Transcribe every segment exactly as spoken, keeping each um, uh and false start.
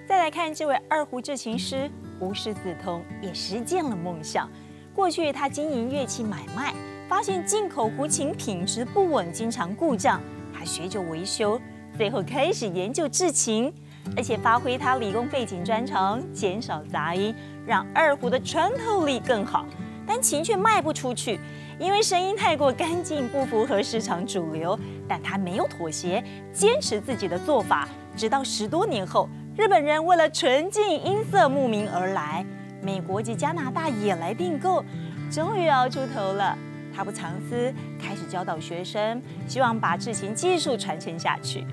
再来看这位二胡制琴师，无师自通，也实践了梦想。过去他经营乐器买卖，发现进口胡琴品质不稳，经常故障，他学着维修，最后开始研究制琴，而且发挥他理工背景专长，减少杂音，让二胡的穿透力更好。但琴却卖不出去，因为声音太过干净，不符合市场主流。但他没有妥协，坚持自己的做法，直到十多年后，日本人为了纯净音色慕名而来，美国及加拿大也来订购，终于熬出头了。他不藏私，开始教导学生，希望把制琴技术传承下去。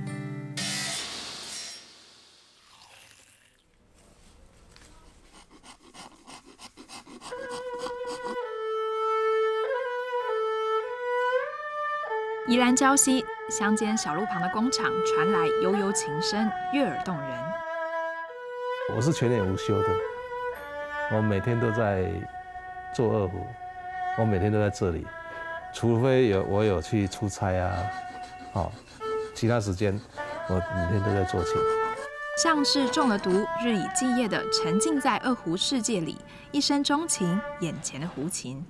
宜兰礁溪乡间小路旁的工厂传来悠悠琴声，悦耳动人。 我是全年无休的，我每天都在做二胡，我每天都在这里，除非有我有去出差啊，好，其他时间我每天都在做琴。 像是中了毒，日以继夜的沉浸在二胡世界里，一生钟情眼前的胡琴。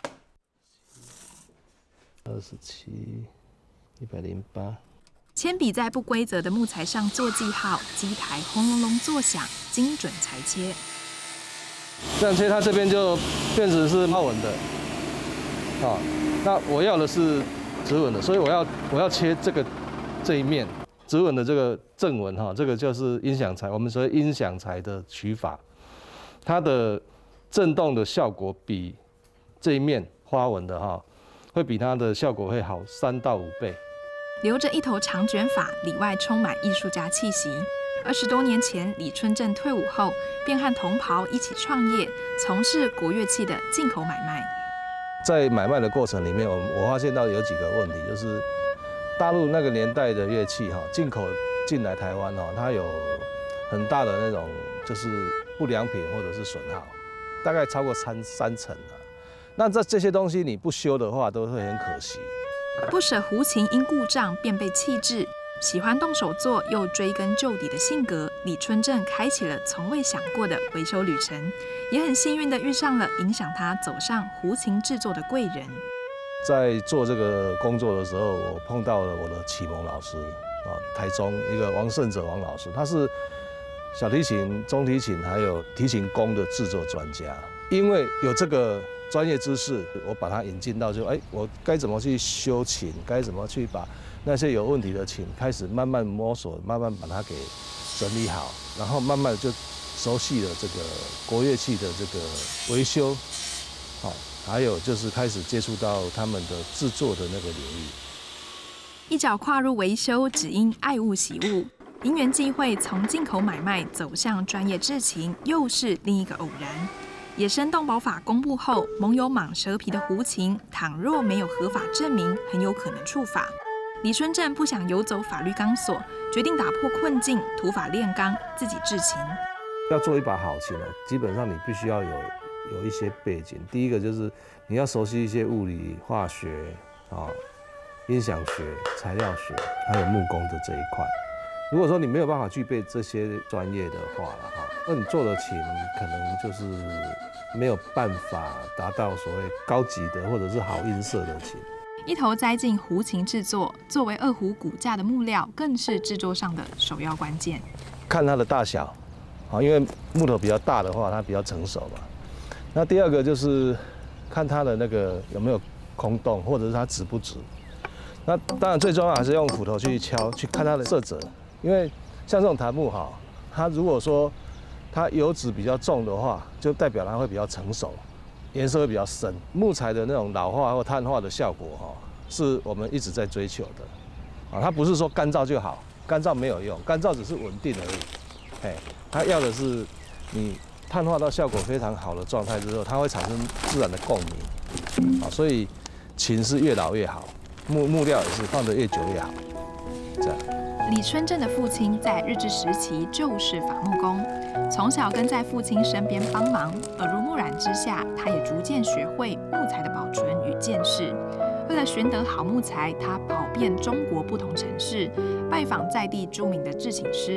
二十七，一百零八。 铅笔在不规则的木材上做记号，机台轰隆隆作响，精准裁切。 这样切，它这边就变成是花纹的，啊，那我要的是直纹的，所以我要我要切这个这一面直纹的这个正纹哈，这个就是音响材，我们所谓音响材的取法，它的震动的效果比这一面花纹的哈。会比它的效果会好三到五倍。 留着一头长卷发，里外充满艺术家气息。二十多年前，李春正退伍后，便和同袍一起创业，从事国乐器的进口买卖。 在买卖的过程里面，我我发现到有几个问题，就是大陆那个年代的乐器哈，进口进来台湾哈，它有很大的那种就是不良品或者是损耗，大概超过三三成啊。那这这些东西你不修的话，都会很可惜。 不舍胡琴因故障便被弃置，喜欢动手做又追根究底的性格，李春正开启了从未想过的维修旅程，也很幸运地遇上了影响他走上胡琴制作的贵人。 在做这个工作的时候，我碰到了我的启蒙老师啊，台中一个王胜哲王老师，他是小提琴、中提琴还有提琴弓的制作专家，因为有这个专业知识，我把它引进到就哎，我该怎么去修琴，该怎么去把那些有问题的琴开始慢慢摸索，慢慢把它给整理好，然后慢慢就熟悉了这个国乐器的这个维修，好，还有就是开始接触到他们的制作的那个领域。 一脚跨入维修，只因爱物喜物。因缘际会，从进口买卖走向专业制琴，又是另一个偶然。野生动保法公布后，蒙有蟒蛇皮的胡琴，倘若没有合法证明，很有可能触法。李春正不想游走法律钢索，决定打破困境，土法炼钢，自己制琴。 要做一把好琴哦，基本上你必须要有有一些背景。第一个就是你要熟悉一些物理、化学啊、音响学、材料学，还有木工的这一块。如果说你没有办法具备这些专业的话了哈，那你做的琴可能就是没有办法达到所谓高级的或者是好音色的琴。 一头栽进胡琴制作，作为二胡骨架的木料，更是制作上的首要关键。 看它的大小，啊，因为木头比较大的话，它比较成熟嘛。那第二个就是看它的那个有没有空洞，或者是它直不直。那当然最重要还是用斧头去敲，去看它的色泽。因为像这种檀木哈，它如果说它油脂比较重的话，就代表它会比较成熟，颜色会比较深。木材的那种老化或碳化的效果哈，是我们一直在追求的。啊，它不是说干燥就好，干燥没有用，干燥只是稳定而已。哎，它要的是你碳化到效果非常好的状态之后，它会产生自然的共鸣。啊，所以琴是越老越好，木木料也是放得越久越好。这样。 李春正的父亲在日治时期就是伐木工，从小跟在父亲身边帮忙，耳濡目染之下，他也逐渐学会木材的保存与见识。为了寻得好木材，他跑遍中国不同城市，拜访在地著名的制琴师。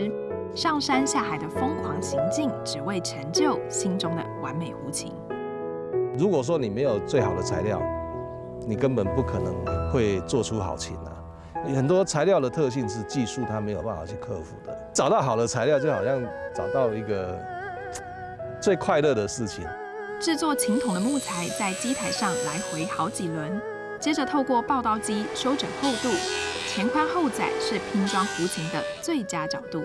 上山下海的疯狂行进，只为成就心中的完美胡琴。 如果说你没有最好的材料，你根本不可能会做出好琴啊。很多材料的特性是技术它没有办法去克服的。找到好的材料，就好像找到一个最快乐的事情。 制作琴筒的木材在机台上来回好几轮，接着透过刨刀机修整厚度，前宽后窄是拼装胡琴的最佳角度。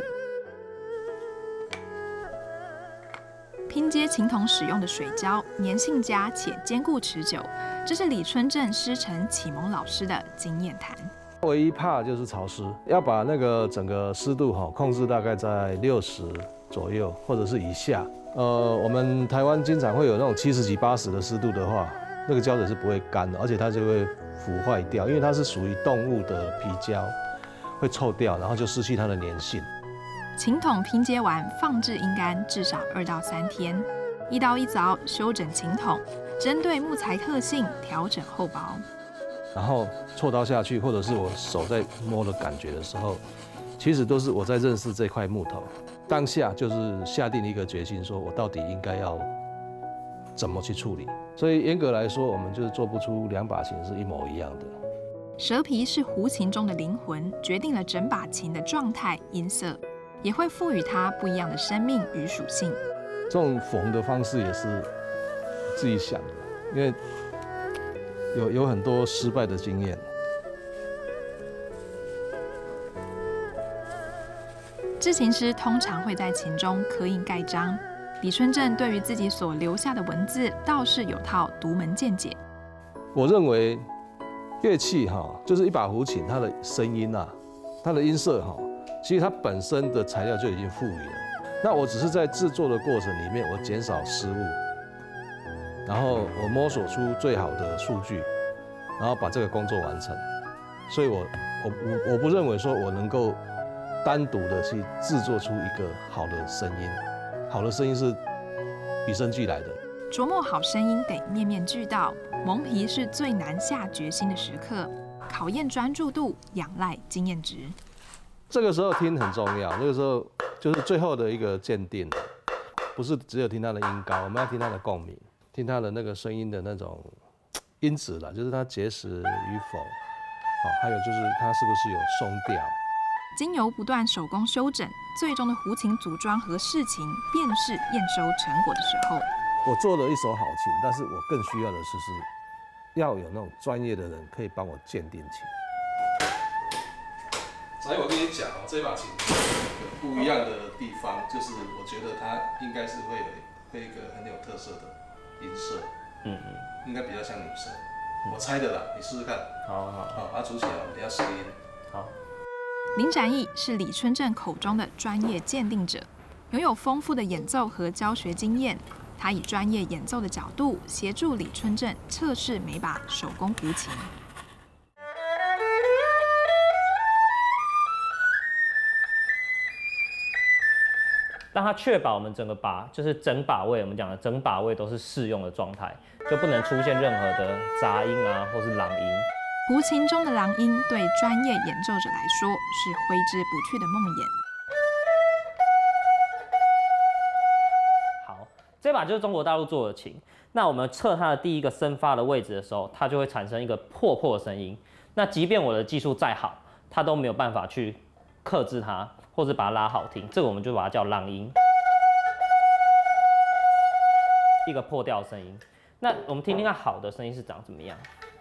拼接琴筒使用的水胶粘性佳且坚固持久，这是李春正师承启蒙老师的经验谈。 唯一怕就是潮湿，要把那个整个湿度哈控制大概在六十左右或者是以下。呃，我们台湾经常会有那种七十几、八十的湿度的话，那个胶水是不会干的，而且它就会腐坏掉，因为它是属于动物的皮胶，会臭掉，然后就失去它的粘性。 琴筒拼接完，放置阴干至少二到三天，一刀一凿修整琴筒，针对木材特性调整厚薄。 然后锉刀下去，或者是我手在摸的感觉的时候，其实都是我在认识这块木头。当下就是下定一个决心，说我到底应该要怎么去处理。所以严格来说，我们就是做不出两把琴是一模一样的。 蛇皮是胡琴中的灵魂，决定了整把琴的状态、音色，也会赋予它不一样的生命与属性。 这种缝的方式也是自己想的，因为有有很多失败的经验。 制琴师通常会在琴中刻印盖章，李春正对于自己所留下的文字倒是有套独门见解。 我认为乐器哈，就是一把胡琴，它的声音啊，它的音色哈，其实它本身的材料就已经赋予了。那我只是在制作的过程里面，我减少失误，然后我摸索出最好的数据，然后把这个工作完成。所以我我我我不认为说我能够单独的去制作出一个好的声音，好的声音是与生俱来的。 琢磨好声音得面面俱到，蒙皮是最难下决心的时刻，考验专注度，仰赖经验值。 这个时候听很重要，那个时候就是最后的一个鉴定，不是只有听它的音高，我们要听它的共鸣，听它的那个声音的那种音质啦，就是它结实与否，好，还有就是它是不是有松调。 经由不断手工修整，最终的胡琴组装和试琴，便是验收成果的时候。 我做了一手好琴，但是我更需要的是是要有那种专业的人可以帮我鉴定琴。所以我跟你讲哦，这把琴有不一样的地方，就是我觉得它应该是会有会一个很有特色的音色，嗯嗯，应该比较像女生，嗯、我猜的啦，你试试看。好好好，把它组起来，我们要试音。好。 林展毅是李春正口中的专业鉴定者，拥有丰富的演奏和教学经验。他以专业演奏的角度协助李春正测试每把手工胡琴。 让它确保我们整个把就是整把位，我们讲的整把位都是适用的状态，就不能出现任何的杂音啊，或是狼音。 胡琴中的狼音对专业演奏者来说是挥之不去的梦魇。 好，这把就是中国大陆做的琴。那我们测它的第一个声发的位置的时候，它就会产生一个破破的声音。那即便我的技术再好，它都没有办法去克制它，或者把它拉好听。这个我们就把它叫浪音，一个破掉的声音。那我们听听看好的声音是长怎么样。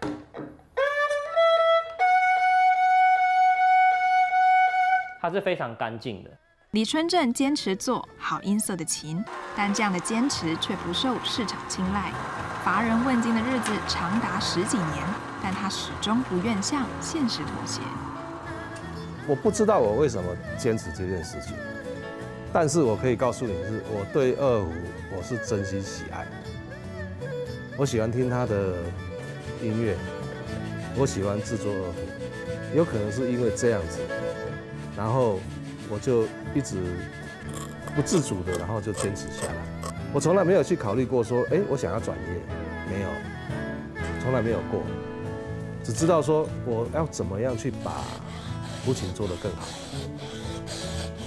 它是非常干净的。 李春正坚持做好音色的琴，但这样的坚持却不受市场青睐，乏人问津的日子长达十几年，但他始终不愿向现实妥协。 我不知道我为什么坚持这件事情，但是我可以告诉你是，我对二胡我是真心喜爱。我喜欢听他的音乐，我喜欢制作二胡，有可能是因为这样子。然后我就一直不自主的，然后就坚持下来。我从来没有去考虑过说，哎，我想要转业，没有，从来没有过。只知道说我要怎么样去把胡琴做得更好。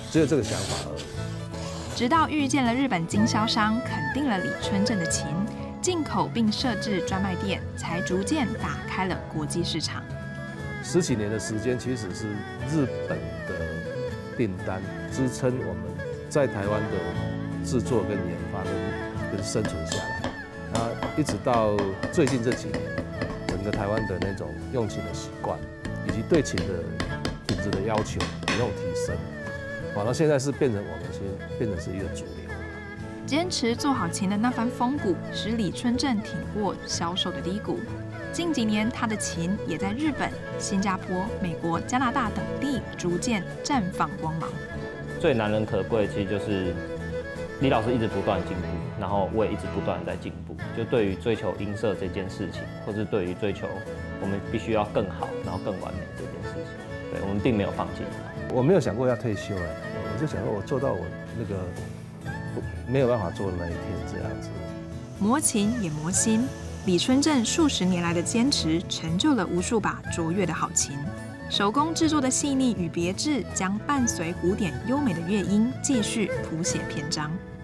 只有这个想法而已。 直到遇见了日本经销商，肯定了李春正的琴，进口并设置专卖店，才逐渐打开了国际市场。 十几年的时间，其实是日本的订单支撑我们在台湾的制作跟研发跟跟生存下来。那一直到最近这几年，整个台湾的那种用琴的习惯，以及对琴的品质的要求有那种提升，反而现在是变成我们先变成是一个主流。 坚持做好琴的那番风骨，使李春正挺过销售的低谷。近几年，他的琴也在日本、新加坡、美国、加拿大等地逐渐绽放光芒。 最难能可贵，其实就是李老师一直不断进步，然后我也一直不断在进步。就对于追求音色这件事情，或是对于追求我们必须要更好，然后更完美这件事情，对我们并没有放弃。 我没有想过要退休哎，我就想说我做到我那个没有办法做的那一天这样子。 磨琴也磨心。李春正数十年来的坚持，成就了无数把卓越的好琴。手工制作的细腻与别致，将伴随古典优美的乐音，继续谱写篇章。